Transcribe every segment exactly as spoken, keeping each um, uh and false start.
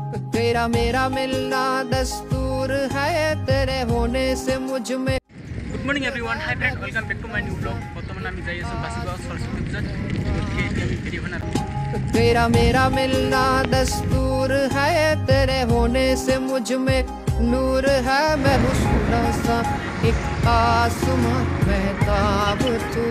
तेरा मेरा मिलना दस्तूर है, तेरे होने से मुझ में। Good morning everyone, hi friend, welcome back to my new blog. बर्तमान आमी जाई आছো बासिगाव सरस्वती पूजा गतिके एटी आमी भिडिओ बना। तेरा मेरा मिलना दस्तूर है, तेरे होने से मुझ में नूर है। मैं हूँ सोना सा एक आसमां महताब तू।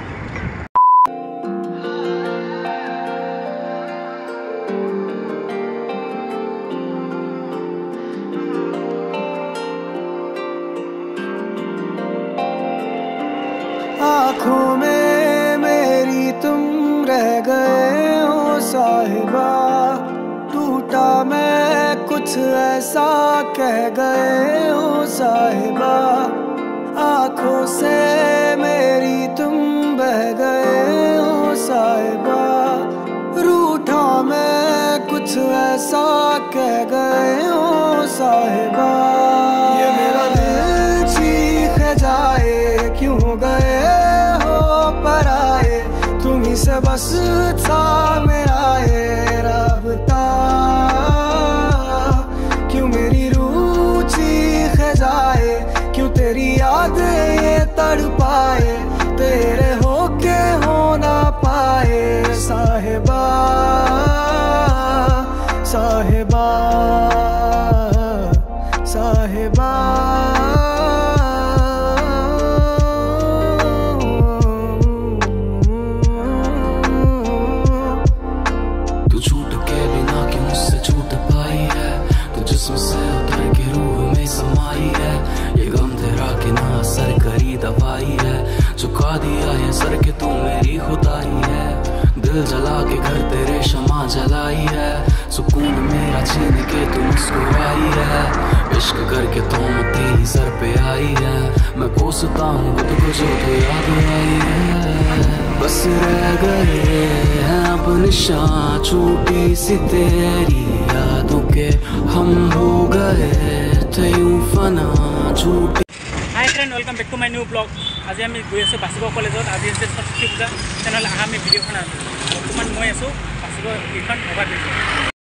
आँखों में मेरी तुम रह गए हो साहिबा, टूटा मैं कुछ ऐसा कह गए हो साहिबा। आँखों से मेरी तुम बह गए हो साहिबा, रूठा मैं कुछ ऐसा कह गए हो साहिबा। ये मेरा दिल चीख जाए क्यों गए हो पराए, तुम्हीं से बस था मेरा ये राबता। क्यों मेरी रूह चीख जाए, क्यों तेरी याद ये तड़पाए, तेरे होके हो ना पाए साहिबा साहिबा साहिबा। तू छूट के बिना क्यों मुझसे छूट पाई है, तू जिस्म से उतर के रूह में समाई है। ये गम तेरा कि ना असर करी दवाई है, झुका दिया ये सर के तू मेरी खुदाई है। दिल जला के घर तेरे शमा जलाई है, सुकून मेरा छीन के तू मुस्कुराई है। इश्क करके तो तेरी सर पे आई है, मैं कोसता हूँ खुद को जो तो याद आई है। बस रह गए हैं अब निशान छूटी सी तेरी यादों के, हम हो गए थे यूं फना झूठी। Hi friend, welcome back to my new blog. आज आमी गई आছো बासिगाव कलेजत, आज আছে सरस्वती पूजा। তেনেহ'লে আহা আমি ভিডিঅ'খন আনো। বৰ্তমান মই আছো বাसिगाव এইখন অভাৰব্ৰিজ।